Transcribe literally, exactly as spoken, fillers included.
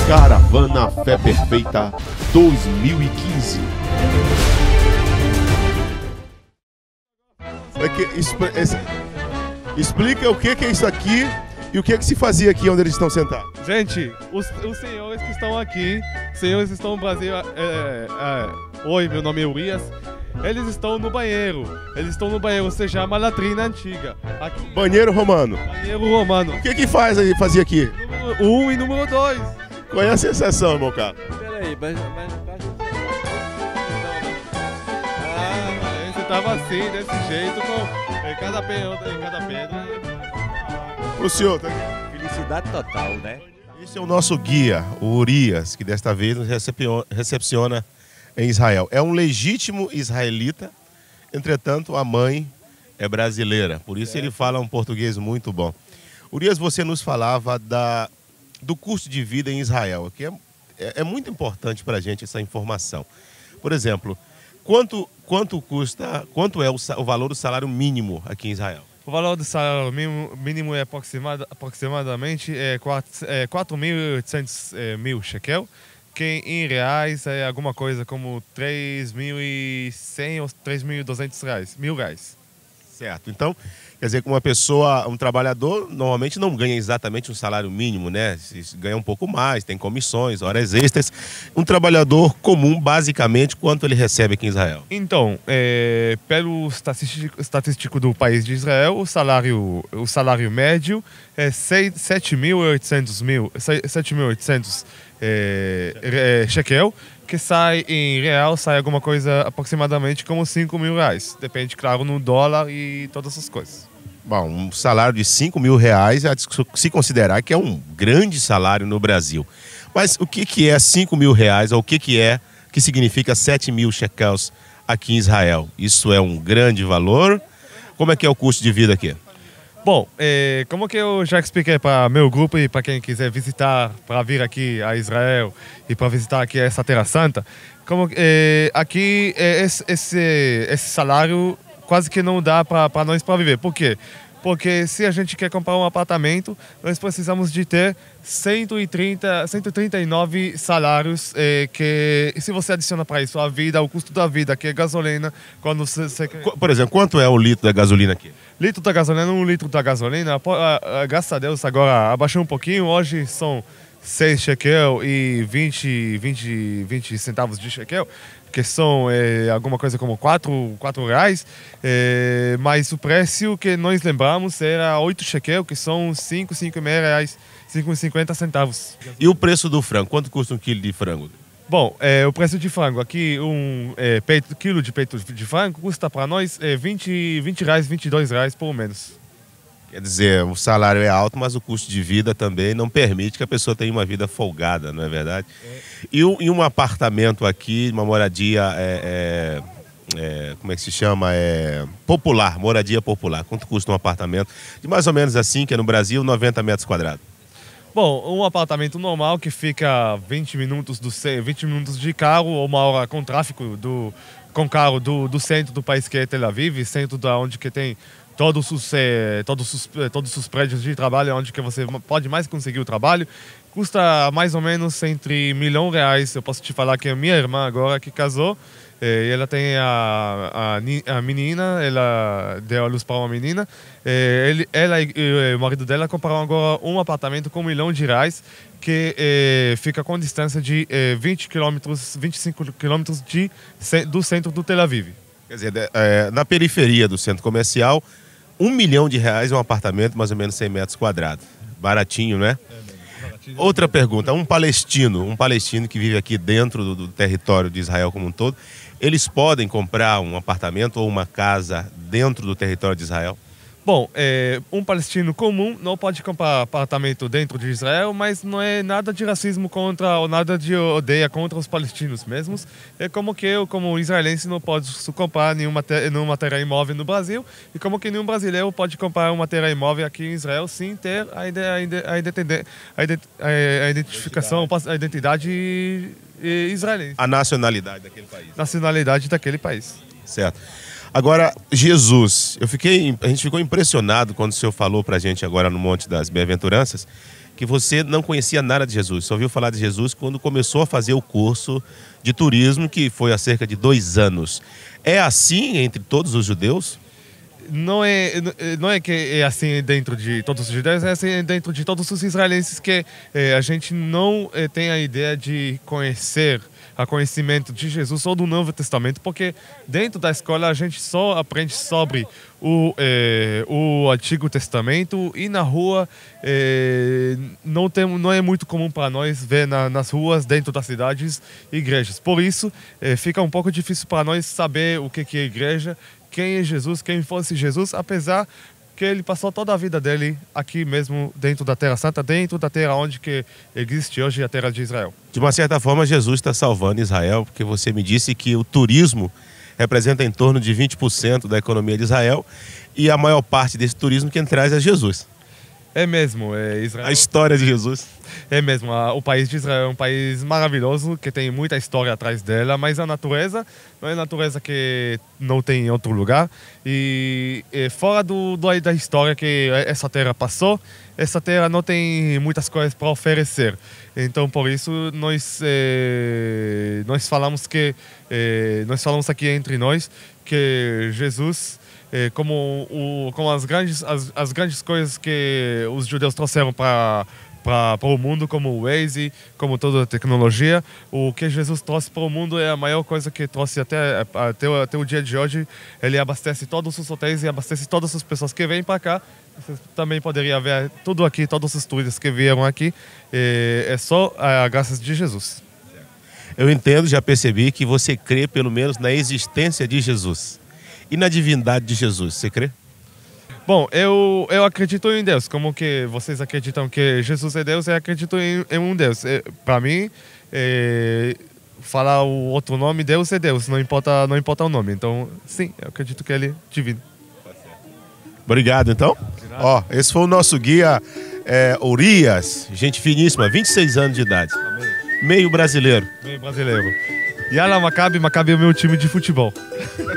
Caravana Fé Perfeita dois mil e quinze. Explica o que é isso aqui e o que, é que se fazia aqui onde eles estão sentados. Gente, os, os senhores que estão aqui, senhores que estão no Brasil, é, é, oi, meu nome é Urias, eles estão no banheiro, eles estão no banheiro, se chama latrina antiga. Aqui, banheiro romano. Banheiro romano. O que que faz aí, fazia aqui? Número um e número dois. Qual é a sensação, meu cara? Peraí, mas... mas... Ah, você tava assim, desse jeito, com em cada pedra, em cada pedra. Pro senhor, tá? Felicidade total, né? Esse é o nosso guia, o Urias, que desta vez nos recepciona em Israel. É um legítimo israelita, entretanto a mãe é brasileira, por isso é. Ele fala um português muito bom. Urias, você nos falava da, do custo de vida em Israel, que é, é, é muito importante para a gente essa informação. Por exemplo, quanto, quanto custa, quanto é o, o valor do salário mínimo aqui em Israel? O valor do salário mínimo, mínimo é aproximada, aproximadamente é quatro mil e oitocentos é, mil shekel, que em reais é alguma coisa como três mil e cem ou três mil e duzentos reais, mil reais. Certo. Então, quer dizer que uma pessoa, um trabalhador, normalmente não ganha exatamente um salário mínimo, né? Ganha um pouco mais, tem comissões, horas extras. Um trabalhador comum, basicamente, quanto ele recebe aqui em Israel? Então, é, pelo estatístico, estatístico do país de Israel, o salário, o salário médio é sete mil e oitocentos é, é, shekel, que sai em real, sai alguma coisa aproximadamente como cinco mil reais. Depende, claro, no dólar e todas essas coisas. Bom, um salário de cinco mil reais é de se considerar que é um grande salário no Brasil. Mas o que, que é cinco mil reais, ou o que, que é, que significa sete mil shekels aqui em Israel? Isso é um grande valor? Como é que é o custo de vida aqui? Bom, é, como que eu já expliquei para meu grupo e para quem quiser visitar, para vir aqui a Israel e para visitar aqui essa Terra Santa, como, é, aqui é, esse, esse, esse salário quase que não dá para nós para viver. Por quê? Porque se a gente quer comprar um apartamento, nós precisamos de ter cento e trinta, cento e trinta e nove salários, é, que se você adiciona para isso a vida, o custo da vida, que é gasolina, quando você... você... Por exemplo, quanto é o litro da gasolina aqui? Litro da gasolina, um litro da gasolina, graças a Deus agora abaixou um pouquinho, hoje são seis shekel e vinte, vinte, vinte centavos de shekel, que são é, alguma coisa como quatro, quatro reais, é, mas o preço que nós lembramos era oito shekel, que são cinco, cinco e meio reais, cinco e cinquenta centavos. E o preço do frango, quanto custa um quilo de frango? Bom, é, o preço de frango aqui, um é, peito, quilo de peito de frango custa para nós é, vinte, vinte reais, vinte e dois reais por menos. Quer dizer, o salário é alto, mas o custo de vida também não permite que a pessoa tenha uma vida folgada, não é verdade? É. E, um, e um apartamento aqui, uma moradia, é, é, é, como é que se chama? É, popular, moradia popular. Quanto custa um apartamento? De mais ou menos assim, que é no Brasil, noventa metros quadrados. Bom, um apartamento normal que fica vinte minutos, do, vinte minutos de carro ou uma hora com tráfego do, com carro do, do centro do país que é Tel Aviv, centro da onde que tem todos os, eh, todos os, todos os prédios de trabalho, onde que você pode mais conseguir o trabalho. Custa mais ou menos entre milhão de reais. Eu posso te falar que a minha irmã agora que casou, eh, ela tem a, a, a menina, ela deu a luz para uma menina. Eh, ele, ela e, e o marido dela compraram agora um apartamento com um milhão de reais, que eh, fica com distância de eh, vinte quilômetros, vinte e cinco quilômetros de, do centro do Tel Aviv. Quer dizer, é, na periferia do centro comercial, um milhão de reais é um apartamento, mais ou menos cem metros quadrados. Baratinho, né? É, baratinho. Outra pergunta, um palestino, um palestino que vive aqui dentro do, do território de Israel como um todo, eles podem comprar um apartamento ou uma casa dentro do território de Israel? Bom, é, um palestino comum não pode comprar apartamento dentro de Israel, mas não é nada de racismo contra ou nada de odeia contra os palestinos mesmos. É como que eu, como israelense, não posso comprar nenhuma, nenhuma terra imóvel no Brasil, e como que nenhum brasileiro pode comprar uma terra imóvel aqui em Israel sem ter a, ide, a, ide, a, ide, a, ide, a identificação, a identidade israelense. A nacionalidade daquele país. Nacionalidade daquele país. Certo. Agora, Jesus, eu fiquei, a gente ficou impressionado quando o senhor falou para a gente agora no Monte das Bem-aventuranças que você não conhecia nada de Jesus, só ouviu falar de Jesus quando começou a fazer o curso de turismo, que foi há cerca de dois anos. É assim entre todos os judeus? Não é, não é que é assim dentro de todos os judeus, é assim dentro de todos os israelenses que eh, a gente não eh, tem a ideia de conhecer, a conhecimento de Jesus ou do Novo Testamento, porque dentro da escola a gente só aprende sobre o, eh, o Antigo Testamento e na rua eh, não, tem, não é muito comum para nós ver na, nas ruas, dentro das cidades, igrejas. Por isso, eh, fica um pouco difícil para nós saber o que, que é igreja, quem é Jesus, quem fosse Jesus, apesar que ele passou toda a vida dele aqui mesmo dentro da Terra Santa, dentro da terra onde que existe hoje a Terra de Israel. De uma certa forma, Jesus está salvando Israel, porque você me disse que o turismo representa em torno de vinte por cento da economia de Israel e a maior parte desse turismo quem traz é Jesus. É mesmo, é Israel. A história de Jesus. É mesmo, a, o país de Israel é um país maravilhoso, que tem muita história atrás dela, mas a natureza não é a natureza que não tem em outro lugar. E, e fora do, do, da história que essa terra passou, essa terra não tem muitas coisas para oferecer. Então, por isso, nós, eh, nós falamos que eh, nós falamos aqui entre nós que Jesus, eh, como, o, como as, grandes, as, as grandes coisas que os judeus trouxeram para para o mundo, como o Waze, como toda a tecnologia, o que Jesus trouxe para o mundo é a maior coisa que trouxe até, até, até o dia de hoje. Ele abastece todos os hotéis e abastece todas as pessoas que vêm para cá. Você também poderia ver tudo aqui, todos os turistas que vieram aqui. É só a graças de Jesus. Eu entendo, já percebi que você crê pelo menos na existência de Jesus e na divindade de Jesus. Você crê? Bom, eu, eu acredito em Deus. Como que vocês acreditam que Jesus é Deus, eu acredito em, em um Deus. É, para mim, é, falar o outro nome, Deus é Deus, não importa, não importa o nome. Então, sim, eu acredito que ele é divino. Obrigado, então. Ó, esse foi o nosso guia é, Urias, gente finíssima, vinte e seis anos de idade. Amém. Meio brasileiro. Meio brasileiro. Yala Maccabi, Maccabi é o meu time de futebol.